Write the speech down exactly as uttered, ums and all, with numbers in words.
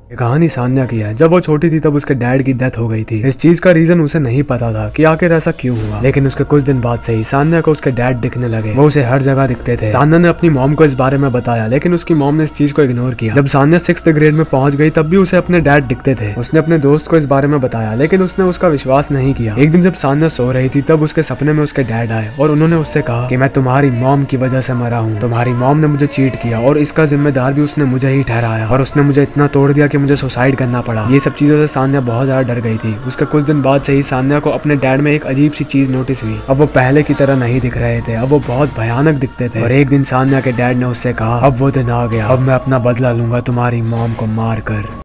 ये कहानी सान्या की है। जब वो छोटी थी तब उसके डैड की डेथ हो गई थी। इस चीज का रीजन उसे नहीं पता था कि आखिर ऐसा क्यों हुआ, लेकिन उसके कुछ दिन बाद से ही सान्या को उसके डैड दिखने लगे। वो उसे हर जगह दिखते थे। सान्या ने अपनी मॉम को इस बारे में बताया, लेकिन उसकी मॉम ने इस चीज को इग्नोर किया। जब सान्या सिक्स्थ ग्रेड में पहुंच गई तब भी उसे अपने डैड दिखते थे। उसने अपने दोस्त को इस बारे में बताया, लेकिन उसने उसका विश्वास नहीं किया। एक दिन जब सान्या सो रही थी तब उसके सपने में उसके डैड आए और उन्होंने उससे कहा कि मैं तुम्हारी मॉम की वजह से मरा हूँ। तुम्हारी मॉम ने मुझे चीट किया और इसका जिम्मेदार भी उसने मुझे ही ठहराया, और उसने मुझे इतना तोड़ दिया कि मुझे सुसाइड करना पड़ा। ये सब चीजों से सान्या बहुत ज्यादा डर गई थी। उसके कुछ दिन बाद से ही सान्या को अपने डैड में एक अजीब सी चीज नोटिस हुई। अब वो पहले की तरह नहीं दिख रहे थे, अब वो बहुत भयानक दिखते थे। और एक दिन सान्या के डैड ने उससे कहा, अब वो दिन आ गया, अब मैं अपना बदला लूंगा तुम्हारी मॉम को मार कर।